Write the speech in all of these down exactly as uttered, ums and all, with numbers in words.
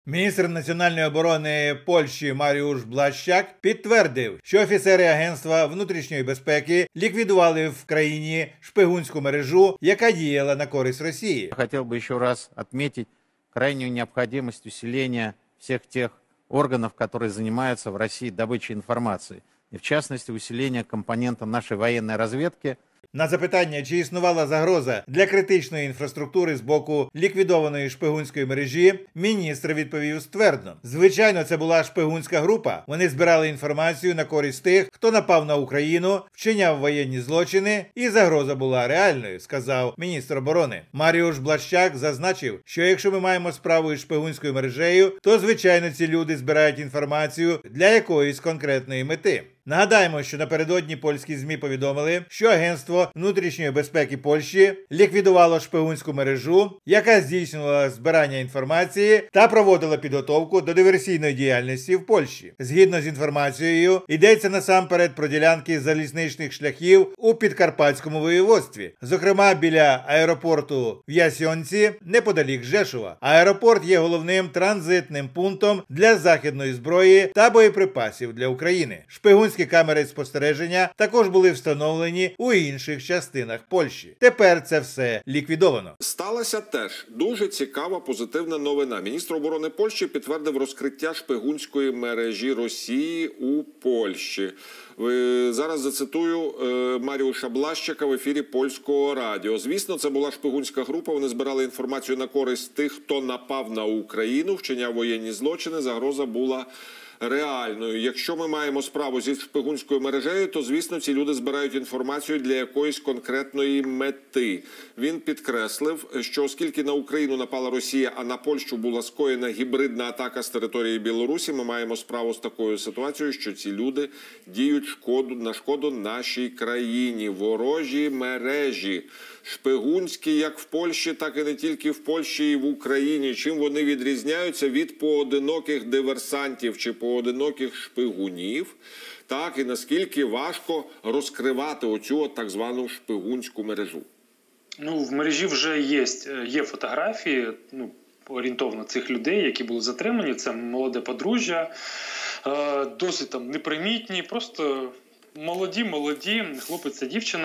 Міністр національної оборони Польщі Маріуш Блащак підтвердив, що офіцери Агентства внутрішньої безпеки ліквідували в країні шпигунську мережу, яка діяла на користь Росії. Хотел бы еще раз отметить крайнюю необходимость усиления всех тех органов, которые занимаются в России добычей информации. И в частности, усиления компонента нашей военной разведки. На запитання, чи існувала загроза для критичної інфраструктури з боку ліквідованої шпигунської мережі, міністр відповів ствердно. Звичайно, це була шпигунська група. Вони збирали інформацію на користь тих, хто напав на Україну, вчиняв воєнні злочини, і загроза була реальною, сказав міністр оборони. Маріуш Блащак зазначив, що якщо ми маємо справу із шпигунською мережею, то, звичайно, ці люди збирають інформацію для якоїсь конкретної мети. Нагадаємо, що напередодні польські ЗМІ повідомили, що Агентство внутрішньої безпеки Польщі ліквідувало шпигунську мережу, яка здійснювала збирання інформації та проводила підготовку до диверсійної діяльності в Польщі. Згідно з інформацією, йдеться насамперед про ділянки залізничних шляхів у Підкарпатському воєводстві, зокрема біля аеропорту в Ясьонці, неподалік Жешува. Аеропорт є головним транзитним пунктом для західної зброї та боєприпасів для України. Шпигунські камери спостереження також були встановлені у інших частинах Польщі. Тепер це все ліквідовано. Сталася теж дуже цікава позитивна новина. Міністр оборони Польщі підтвердив розкриття шпигунської мережі Росії у Польщі. Зараз зацитую Маріуша Блащака в ефірі Польського радіо. Звісно, це була шпигунська група. Вони збирали інформацію на користь тих, хто напав на Україну, вчиняв воєнні злочини. Загроза була реальною. Якщо ми маємо справу зі шпигунською мережею, то, звісно, ці люди збирають інформацію для якоїсь конкретної мети. Він підкреслив, що оскільки на Україну напала Росія, а на Польщу була скоєна гібридна атака з території Білорусі, ми маємо справу з такою ситуацією, що ці люди діють шкоду, на шкоду нашій країні. Ворожі мережі. Шпигунські як в Польщі, так і не тільки в Польщі і в Україні. Чим вони відрізняються від поодиноких диверсантів чи поодиноких шпигунів, так, і наскільки важко розкривати оцю так звану шпигунську мережу? Ну, в мережі вже є, є фотографії, ну, орієнтовно цих людей, які були затримані. Це молоде подружжя, досить там непримітні, просто молоді, молоді, хлопець та дівчина,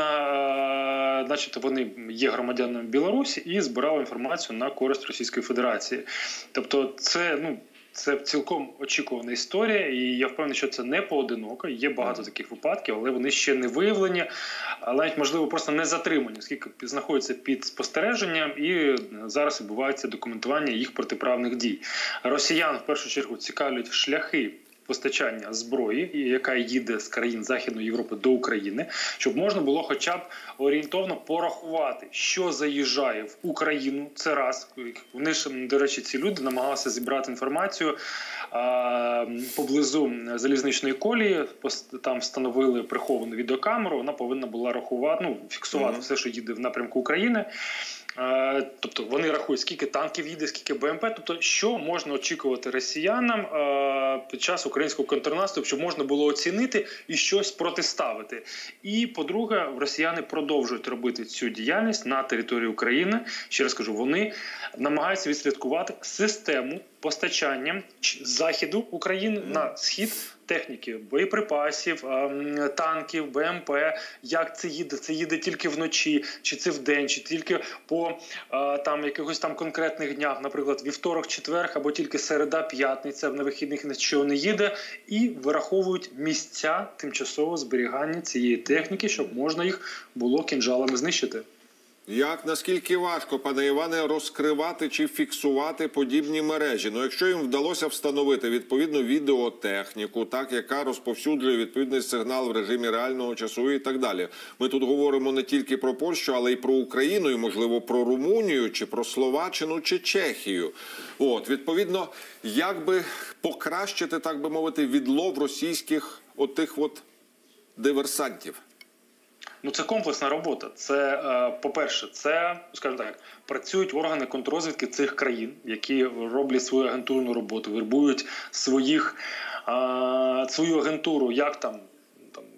начебто вони є громадянами Білорусі і збирали інформацію на користь Російської Федерації. Тобто це, ну, це цілком очікувана історія, і я впевнений, що це не поодиноко. Є багато таких випадків, але вони ще не виявлені, але навіть, можливо, просто не затримані, оскільки знаходяться під спостереженням і зараз відбувається документування їх протиправних дій. Росіян, в першу чергу, цікавлять шляхи постачання зброї, яка їде з країн Західної Європи до України, щоб можна було хоча б орієнтовно порахувати, що заїжджає в Україну, це раз. Вони ж, до речі, ці люди намагалися зібрати інформацію а, поблизу залізничної колії, там встановили приховану відеокамеру, вона повинна була рахувати, ну, фіксувати mm-hmm. все, що їде в напрямку України. Тобто вони рахують, скільки танків їде, скільки БМП, тобто що можна очікувати росіянам під час українського контрнаступу, щоб можна було оцінити і щось протиставити. І, по-друге, росіяни продовжують робити цю діяльність на території України. Ще раз кажу, вони намагаються відслідкувати систему постачання з заходу України на схід техніки, боєприпасів, танків, БМП, як це їде, це їде тільки вночі, чи це вдень, чи тільки по там якихось там конкретних днях, наприклад, вівторок, четверг, або тільки середа, п'ятниця, на вихідних нічого не їде, і вираховують місця тимчасового зберігання цієї техніки, щоб можна їх було кінжалами знищити. Як, наскільки важко, пане Іване, розкривати чи фіксувати подібні мережі? Ну, якщо їм вдалося встановити відповідну відеотехніку, так, яка розповсюджує відповідний сигнал в режимі реального часу і так далі. Ми тут говоримо не тільки про Польщу, але й про Україну, і, можливо, про Румунію, чи про Словаччину, чи Чехію. От, відповідно, як би покращити, так би мовити, відлов російських отих от диверсантів? Ну, це комплексна робота. Це, по-перше, це, скажімо так, працюють органи контррозвідки цих країн, які роблять свою агентурну роботу, вербують своїх, свою агентуру, як там,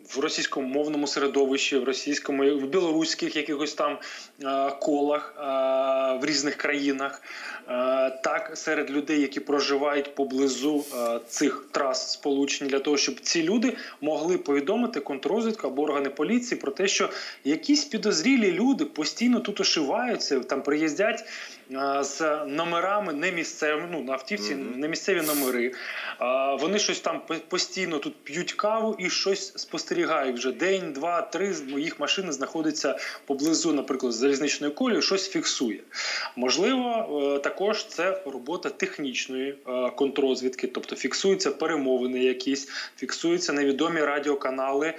в російськомовному середовищі, в російському, в білоруських якихось там е, колах е, в різних країнах, е, так серед людей, які проживають поблизу е, цих трас сполучень, для того, щоб ці люди могли повідомити контррозвідку або органи поліції про те, що якісь підозрілі люди постійно тут ошиваються, там приїздять е, з номерами не місцевими, ну на автівці mm-hmm. не місцеві номери. Е, вони щось там постійно тут п'ють каву і щось спостерігають вже день, два, три з моїх машин знаходиться поблизу, наприклад, залізничної колії, щось фіксує. Можливо, також це робота технічної контррозвідки, тобто фіксуються перемовини якісь, фіксуються невідомі радіоканали,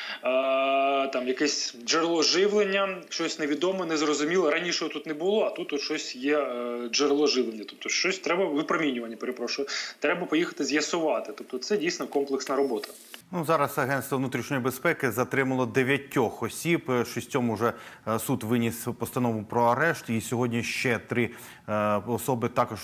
там якесь джерело живлення, щось невідоме, незрозуміле. Раніше тут не було, а тут щось є джерело живлення. Тобто щось треба, випромінювання, перепрошую, треба поїхати з'ясувати. Тобто це дійсно комплексна робота. Ну, зараз Агентство внутрішньої безпеки затримало дев'ятьох осіб, шістьом уже суд виніс постанову про арешт, і сьогодні ще три особи також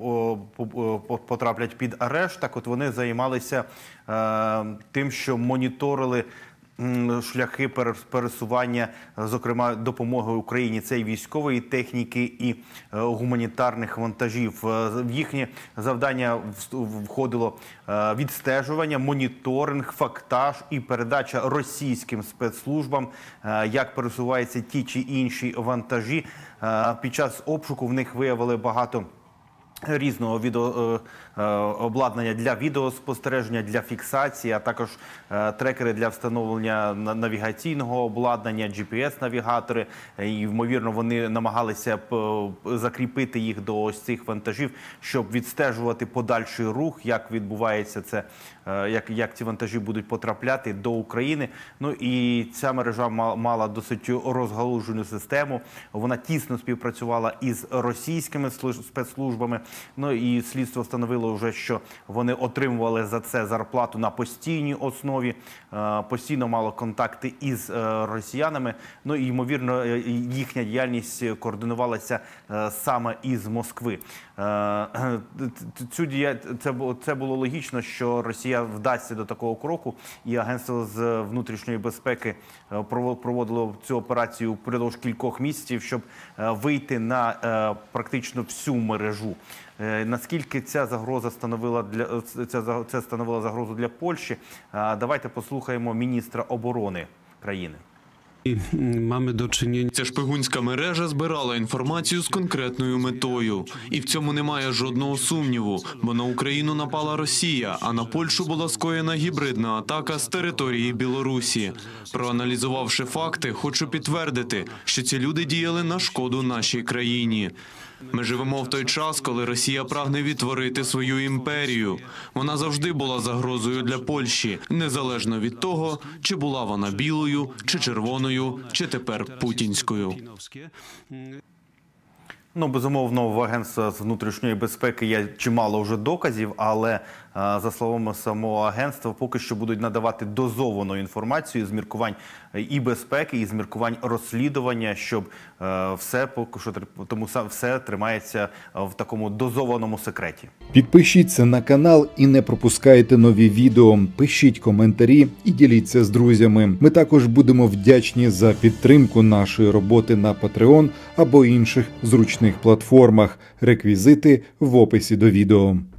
потраплять під арешт. Так от вони займалися тим, що моніторили шляхи пересування, зокрема, допомоги Україні, це і військової техніки, і гуманітарних вантажів. В їхнє завдання входило відстежування, моніторинг, фактаж і передача російським спецслужбам, як пересуваються ті чи інші вантажі. Під час обшуку в них виявили багато різного відео, е, обладнання для відеоспостереження, для фіксації, а також е, трекери для встановлення навігаційного обладнання, джі пі ес-навігатори. І, ймовірно, вони намагалися закріпити їх до ось цих вантажів, щоб відстежувати подальший рух, як відбувається це, е, як, як ці вантажі будуть потрапляти до України. Ну і ця мережа мала досить розгалужену систему. Вона тісно співпрацювала із російськими спецслужбами. Ну і слідство встановило вже, що вони отримували за це зарплату на постійній основі, постійно мало контакти із росіянами. Ну і, ймовірно, їхня діяльність координувалася саме із Москви. Цю дія... це, було... це було логічно, що Росія вдасться до такого кроку, і Агентство з внутрішньої безпеки проводило цю операцію впродовж кількох місяців, щоб вийти на практично всю мережу. Наскільки ця загроза становила для ця це становила загрозу для Польщі? Давайте послухаємо міністра оборони країни. Mamy do czynienia. Ця шпигунська мережа збирала інформацію з конкретною метою. І в цьому немає жодного сумніву, бо на Україну напала Росія, а на Польщу була скоєна гібридна атака з території Білорусі. Проаналізувавши факти, хочу підтвердити, що ці люди діяли на шкоду нашій країні. Ми живемо в той час, коли Росія прагне відтворити свою імперію. Вона завжди була загрозою для Польщі, незалежно від того, чи була вона білою, чи червоною, чи тепер путінською. Ну, безумовно, в Агентства з внутрішньої безпеки є чимало вже доказів, але, за словами самого агентства, поки що будуть надавати дозовану інформацію з міркувань і безпеки, і з міркувань розслідування, щоб все поки що, тому все тримається в такому дозованому секреті. Підпишіться на канал і не пропускайте нові відео, пишіть коментарі і діліться з друзями. Ми також будемо вдячні за підтримку нашої роботи на Patreon або інших зручних платформах. Реквізити в описі до відео.